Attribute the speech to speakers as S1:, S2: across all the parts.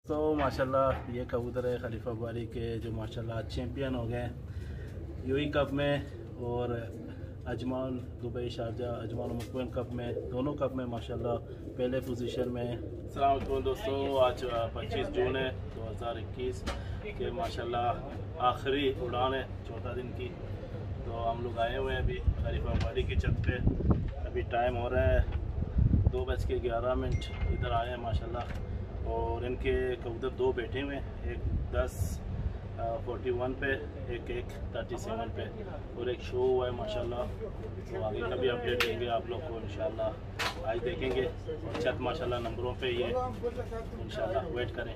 S1: तो माशाल्लाह ये कबूतर है खलीफा बौआली के जो माशाल्लाह चैम्पियन हो गए यूएई कप में और अजमान दुबई शारजा अजमान मुकवन कप में दोनों कप में माशाल्लाह पहले पोजीशन में। अस्सलाम वालेकुम दोस्तों, आज 25 जून है 2021 के माशाल्लाह आखिरी उड़ान है 14 दिन की। तो हम लोग आए हुए हैं अभी खलीफा बौआली की छत पे। अभी टाइम हो रहा है 2:11 इधर आए हैं माशाल्लाह। और इनके कबूतर दो बैठे हुए हैं, एक 10:41 पे, एक 1:37 पे और एक शो हुआ है माशाल्लाह। तो आगे का भी अपडेट देंगे आप लोग को इंशाल्लाह। आज देखेंगे और छत माशाल्लाह नंबरों पे ये इंशाल्लाह वेट करें।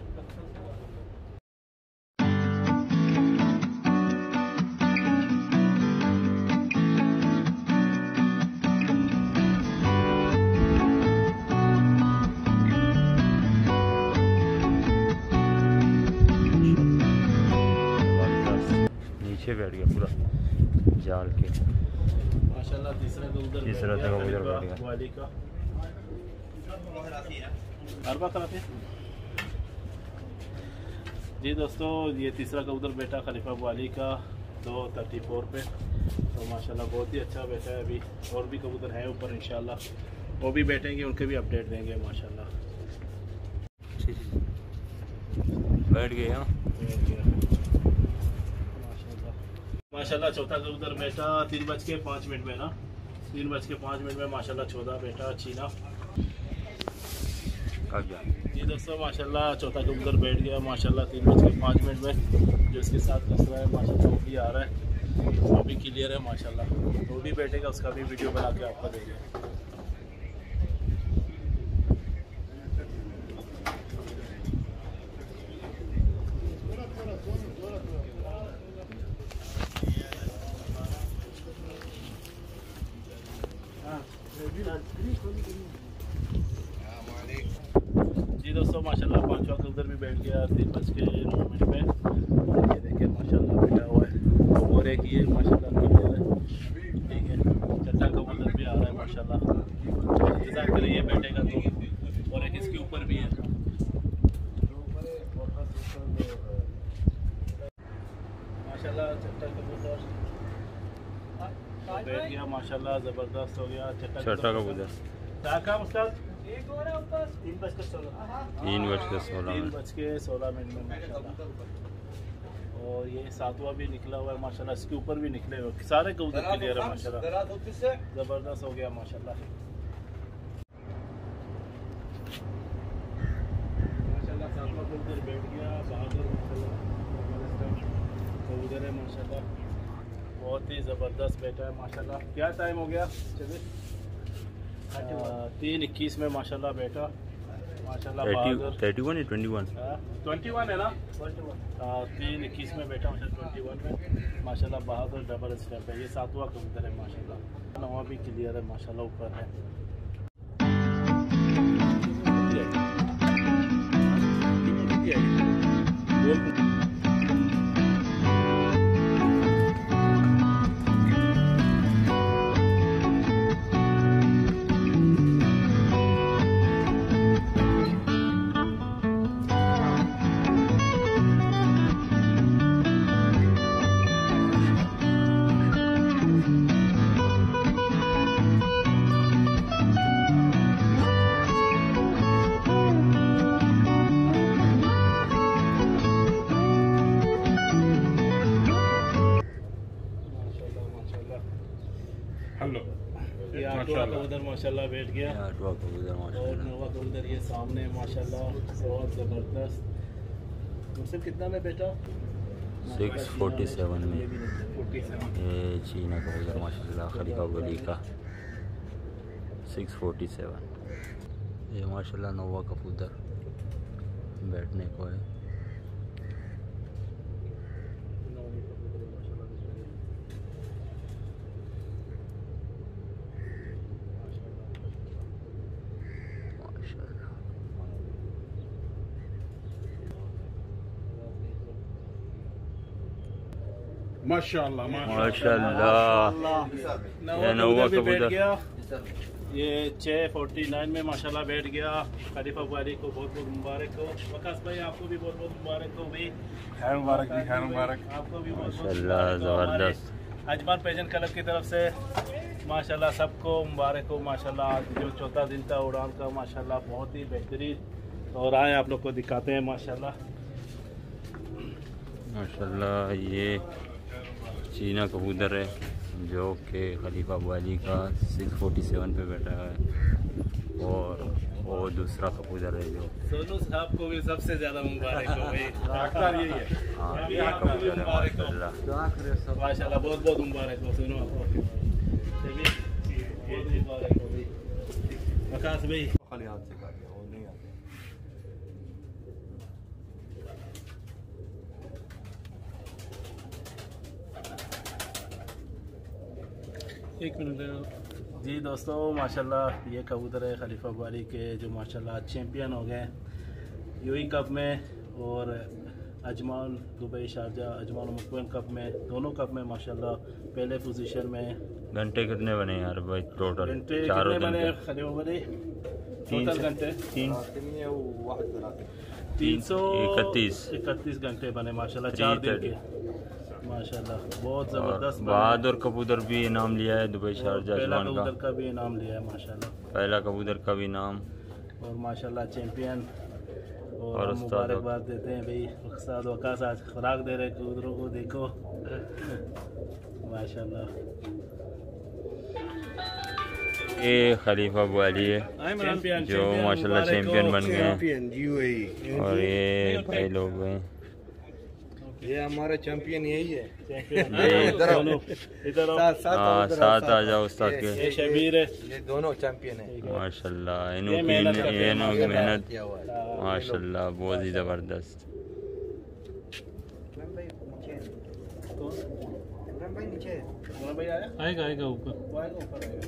S2: बैठ गया पूरा जाल के
S1: माशाल्लाह। तीसरा कबूतर बैठ गया बौआली का। अरबा कराते हैं जी दोस्तों। ये तीसरा कबूतर बैठा खलीफा बौआली का 2:34 पे। तो माशाल्लाह बहुत ही अच्छा बैठा है। अभी और भी कबूतर हैं ऊपर, इंशाल्लाह वो भी बैठेंगे, उनके भी अपडेट देंगे माशाल्लाह।
S2: बैठ गए
S1: माशाल्लाह। चौथा कबूतर बैठा 3:05 में ना, 3:05 में माशाल्लाह 14 बैठा चीना जी दोस्तों। माशाल्लाह चौथा कबूतर बैठ गया माशाल्लाह 3:05 में। जो इसके साथ कसरा है माशाल्लाह वो भी आ रहा है, वो भी क्लियर है माशाल्लाह। वो भी बैठेगा, उसका भी वीडियो बना के आपको देंगे। जी दोस्तों माशाल्लाह पांचवा कबूतर भी बैठ गया 3:09 में। ये देखिए माशाल्लाह बैठा हुआ है। और एक ये माशाल्लाह क्लियर है, ठीक है। छठा कबूतर भी आ रहा है माशाल्लाह। इंतजार करिए बैठेगा तो। और एक इसके ऊपर भी है माशाल्लाह। छठा कबूतर बैठ गया माशाल्लाह, ज़बरदस्त हो गया छठा कबूतर। क्या उस्ताद 3:16 में माशाल्लाह। और ये सातवां भी निकला हुआ है माशाल्लाह। इसके ऊपर भी निकले हुए सारे कबूतर क्लियर है माशाल्लाह, ज़बरदस्त हो गया माशाल्लाह। सातवां कबूतर बैठ गया बहादुर कबूतर है माशाल्लाह, बहुत ही ज़बरदस्त बैठा है माशाल्लाह। क्या टाइम हो गया? चलिए 3:21 में माशाल्लाह बैठा माशाल्लाह।
S2: 31 है
S1: 21 है ना, 3:21 में बैठा माशाल्लाह 21 में माशाल्लाह। बहादुर डबल स्टैम्प है। ये सातवां कबूतर है माशाल्लाह। नवा भी क्लियर है माशाल्लाह, ऊपर है। ये आठवां कबूतर माशाल्लाह बैठ गया। और नौवां कबूतर ये सामने माशाल्लाह बहुत ज़बरदस्त। मुझसे कितना में बैठा?
S2: 6:47 में। ये चीना कबूतर माशाल्लाह खलीफा बौआली का 6:47। ये माशाल्लाह नौवां कबूतर बैठने को है।
S1: माशाल्लाह
S2: माशाल्लाह। ये नौवा कबूतर
S1: ये 649 में माशाल्लाह बैठ गया। खलीफा बुआली को बहुत बहुत मुबारक हो। वकास भाई आपको भी बहुत बहुत मुबारक हो भाई।
S3: खैर मुबारक जी, खैर मुबारक।
S1: आपको भी बहुत
S2: माशाल्लाह ज़बरदस्त।
S1: अजमान पेजन क्लब की तरफ से माशाल्लाह सबको मुबारक हो। माशाल्लाह आज जो चौथा दिन था उड़ान का माशाल्लाह बहुत ही बेहतरीन। और आए आप लोग को दिखाते हैं माशाल्लाह।
S2: माशाल्लाह ये चीना कबूतर है जो कि खलीफा बुआली का 647 पे बैठा है। और वो दूसरा कबूतर है जो
S1: सोनू साहब को भी सबसे ज़्यादा मुबारक हो भाई।
S3: यही है।
S2: हाँ ये कबूतर है माशाल्लाह।
S1: माशाल्लाह बहुत बहुत मुबारक हो सोनू आपको। बहुत मुबारक हो भाई। वकास भाई
S3: खाली हाथ से काट दिया, वो नहीं आते।
S1: एक मिनट जी दोस्तों, माशाल्लाह ये कबूतर है खलीफा बुआली के जो माशाल्लाह चैम्पियन हो गए यूएई कप में। और अजमान दुबई शारजा अजमान मुकवेन कप में, दोनों कप में माशाल्लाह पहले पोजीशन में।
S2: घंटे कितने बने यार भाई टोटल?
S1: घंटे
S2: चारों
S1: कितने बने
S2: दिन
S1: खलीफा बुआली? टोटल घंटे 331 घंटे बने माशाल्लाह 4 दिन के। माशाल्लाह बहुत ज़बरदस्त।
S2: बहादुर कबूतर भी इनाम लिया है दुबई शारजा
S1: पहला
S2: अजमान
S1: कबूतर का भी इनाम लिया है माशाल्लाह।
S2: पहला कबूतर का भी इनाम।
S1: और माशाल्लाह चैम्पियन।
S2: और
S1: और
S2: उस्ताद
S1: मुबारकबाद देते हैं भाई। उस्ताद वकास आज खुराक दे रहे कबूतरों को, देखो माशाल्लाह।
S2: ये खलीफा बुआली है जो माशाल्लाह चैंपियन बन गए हैं। और ये भाई लोग हैं,
S3: ये हमारा चैंपियन यही है।
S1: इधर
S2: साथ आ जाओ उस्ताद के।
S1: ये शबीर है,
S3: ये दोनों चैंपियन है।
S2: माशाल्लाह
S1: ये मेहनत करते हैं
S2: मेहनत माशाल्लाह बहुत ही ज़बरदस्त।
S1: आएगा आएगा ऊपर, वो आएगा ऊपर आएगा।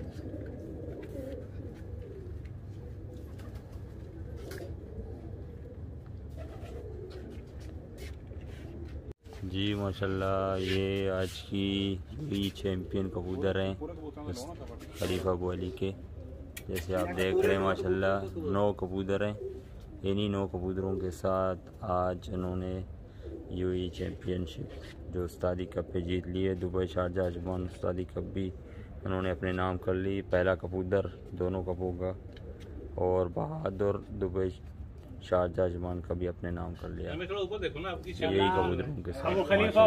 S2: जी माशाल्लाह ये आज की ये चैम्पियन कबूतर हैं खलीफा बुआली के। जैसे आप देख रहे हैं माशाल्लाह 9 कबूतर हैं। इन्हीं 9 कबूतरों के साथ आज उन्होंने यूएई चैम्पियनशिप जो उस्तादी कप पे जीत ली है। दुबई शारजा अजमान उस्तादी कप भी उन्होंने अपने नाम कर ली। पहला कबूतर दोनों कपों का। और बहादुर दुबई शारजा अजमान का भी अपने नाम कर लिया। यही कबूतरों के साथ खलीफा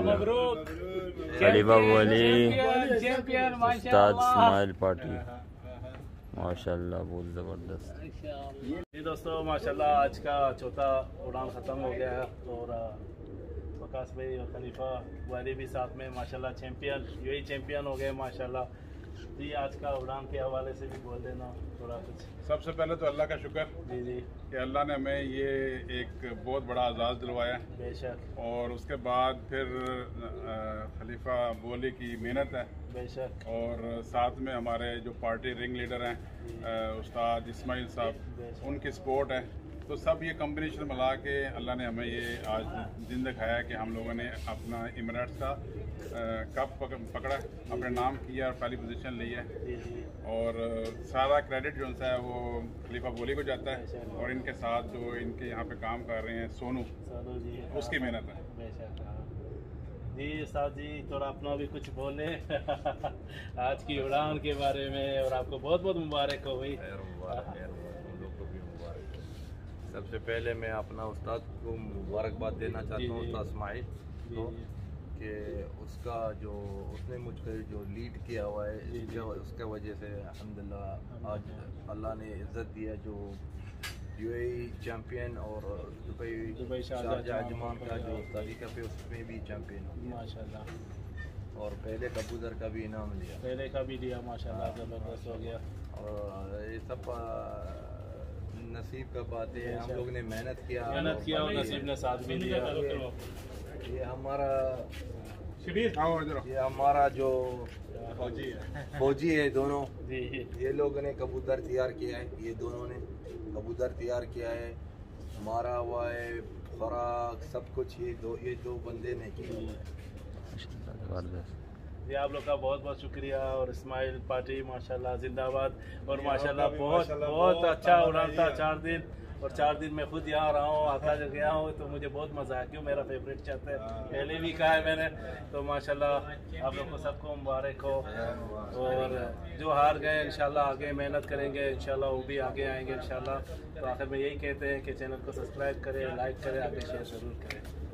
S2: बुआली उस्ताद इस्माइल पार्टी माशाल्लाह बहुत ज़बरदस्त।
S1: जी दोस्तों माशाल्लाह आज का चौथा उड़ान ख़त्म हो गया है। और वकास भाई और खलीफा बुआली भी साथ में माशाल्लाह चैम्पियन यूएई चैम्पियन हो गए माशाल्लाह। जी आज का उड़ान के हवाले से भी बोल देना थोड़ा कुछ।
S3: सबसे पहले तो अल्लाह का शुक्र
S1: जी जी
S3: कि अल्लाह ने हमें ये एक बहुत बड़ा एजाज़ दिलवाया।
S1: बेशक।
S3: और उसके बाद फिर खलीफा बुआली की मेहनत है।
S1: बेशक।
S3: और साथ में हमारे जो पार्टी रिंग लीडर हैं उस्ताद इस्माइल साहब, उनकी सपोर्ट है। तो सब ये कॉम्बिनेशन मिला के अल्लाह ने हमें ये आज दिन दिखाया कि हम लोगों ने अपना इमराट्स का कप पकड़ा, अपने नाम किया और पहली पोजीशन ली है। और सारा क्रेडिट जो है वो खलीफा बुआली को जाता है। और इनके साथ जो इनके यहाँ पे काम कर रहे हैं सोनू
S1: जी
S3: उसकी मेहनत है।
S1: बेशक। जी उस्ताद जी थोड़ा अपना भी कुछ बोले आज की उड़ान के बारे में। और आपको बहुत बहुत मुबारक हो भाई।
S4: सबसे पहले मैं अपना उस्ताद को मुबारकबाद देना चाहता हूँ, उस्ताद इस्माइल को, कि उसका जो उसने मुझको जो लीड किया हुआ है उसके वजह से अल्हम्दुलिल्लाह आज अल्लाह ने इज़्ज़त दिया। जो यूएई चैम्पियन और दुबई शारजा अजमान का जो उस्तादी कप है उसमें भी चैम्पियन हो गया माशाल्लाह। और पहले कबूतर का भी इनाम लिया,
S1: पहले का भी लिया माशाल्लाह ज़बरदस्त हो गया।
S4: और ये सब नसीब का बात है। हम लोग ने मेहनत किया
S1: और नसीब ने साथ भी दिया।
S4: ये हमारा जो फौजी है दोनों, ये लोगों ने कबूतर तैयार किया है। ये दोनों ने कबूतर तैयार किया है, मारा हुआ है, खुराक सब कुछ ये दो बंदे ने किया।
S1: जी आप लोग का बहुत बहुत शुक्रिया। और इस्माइल पार्टी माशाल्लाह जिंदाबाद। और माशाल्लाह बहुत अच्छा उड़ान था 4 दिन, और 4 दिन मैं खुद यहाँ रहा हूँ, आता जब गया हूँ तो मुझे बहुत मज़ा आया, क्यों मेरा फेवरेट चाहता है, पहले भी कहा है मैंने। तो माशाल्लाह आप लोग को सबको मुबारक हो। और जो हार गए इंशाल्लाह आगे मेहनत करेंगे, इंशाल्लाह वो भी आगे आएंगे इंशाल्लाह। तो आखिर में यही कहते हैं कि चैनल को सब्सक्राइब करें, लाइक करें, आगे शेयर ज़रूर करें।